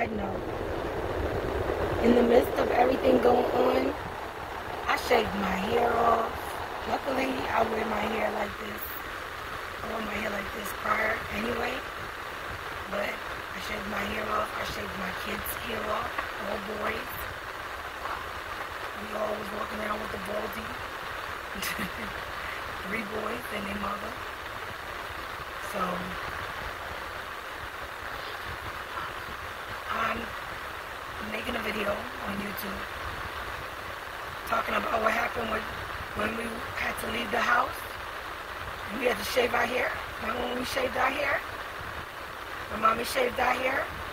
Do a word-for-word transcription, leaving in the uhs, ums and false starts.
side note, in the midst of everything going on, I shaved my hair off. Luckily, I wear my hair like this. I wore my hair like this prior anyway. But I shaved my hair off. I shaved my kids' hair off. All boys. We all was walking around with the baldy. Three boys and their mother. So, I'm making a video on YouTube talking about what happened with, when we had to leave the house and we had to shave our hair. Remember when we shaved our hair? When mommy shaved our hair?